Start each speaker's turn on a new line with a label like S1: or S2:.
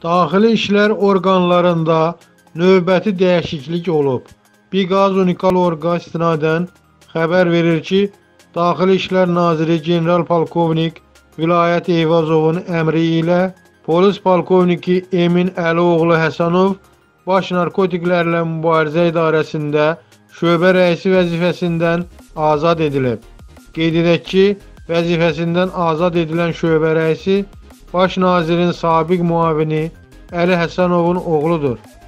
S1: Daxili İşlər orqanlarında növbəti dəyişiklik olub. Biqaz Unikal Orqa istinadən xəbər verir ki, Daxili İşlər Naziri General Polkovnik Vilayət Eyvazovun əmri ilə Polis Polkovniki Emin Əlioğlu Həsənov Baş Narkotiklərlə Mübarizə İdarəsində şöbə rəisi vəzifəsindən azad edilib. Qeyd edək ki, vəzifəsindən azad edilən şöbə rəisi Baş nazirin sabiq müavini Əli Həsənovun oğludur.